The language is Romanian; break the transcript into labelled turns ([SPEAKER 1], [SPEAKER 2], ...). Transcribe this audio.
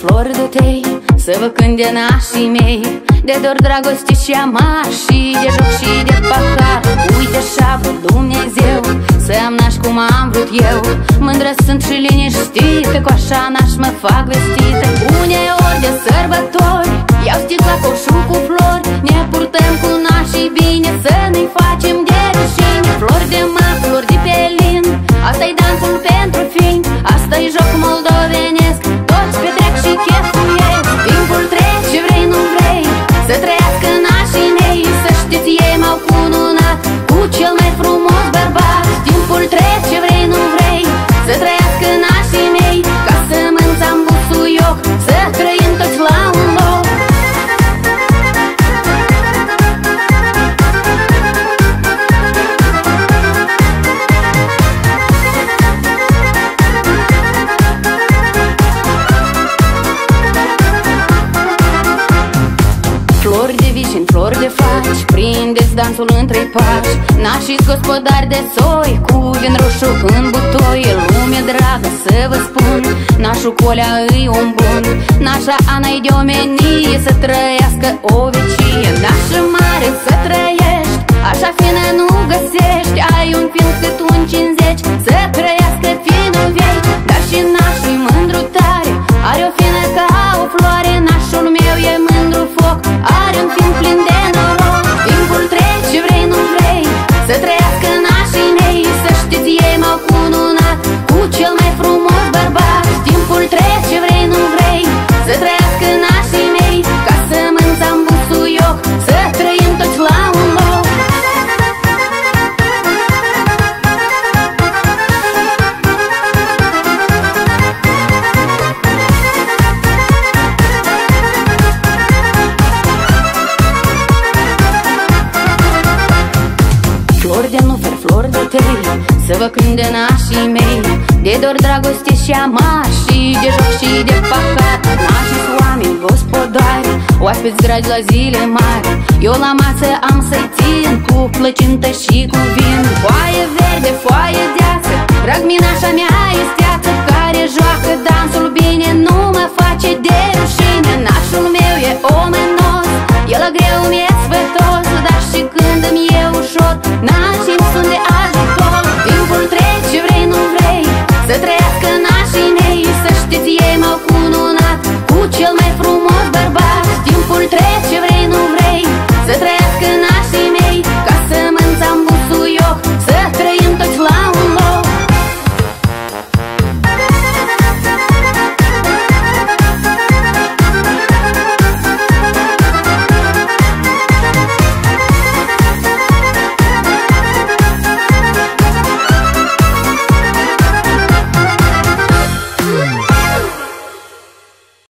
[SPEAKER 1] flori de tei, să vă cânte nașii mei, de dor, dragoste și amar, și de joc și de pahar. Uite așa vrut Dumnezeu să am naș cum am vrut eu, mândră sunt și liniștită, cu așa naș mă fac vestită. Uneori de sărbători iau sticla coșul cu flori, ne purtăm cu nașii bine, să ne facem de rușine. Flori de mac, flori de pelin, asta-i dansul pentru fini, asta-i joc moldovenesc, toți petrec și chefuiesc. Timpul trece, vrei nu vrei, să trăiască nașii mei, să știți ei m-au cununat cu cel mai frumos bărbat. Timpul trece, vrei nu vrei, să trăiască nașii mei, ca sămânța în busuioc, să trăim toți la un loc. Flori de vișini, flori de faci, prindeți dansul în trei pași. Nașii gospodari de soi, cu vin roșu în butoi. Lume dragă să vă spun, nașul Colea îi un bun. Nașa Ana-i de omenie, să trăiască o vecie. Nașă mare să trăiești, așa fină nu găsești. Ai un fin cât un 50, să trăiască finul veci. Dar și nașul mândru tare, are o fină ca o floare. Nașul meu e mândru foc, are un fin plin de noroc. Timpul trece, vrei nu vrei, să trăiască nașii mei, să știți ei m-au cununat cu cel mai frumos bărbat. Timpul trece, vrei nu vrei, să trăiască nașii mei, ca sămânța în busuioc, să trăim toți la un loc. Flori de nufer, flori de tei, să vă cânte nașii mei, de dor, dragoste și amar, și de joc și de pahar. Nașii oameni gospodari, oaspeți dragi la zile mari, eu la masă am să-i țin cu plăcintă și cu vin. Foaie verde, foaie deață, drag minașa mea esteață, care joacă dansul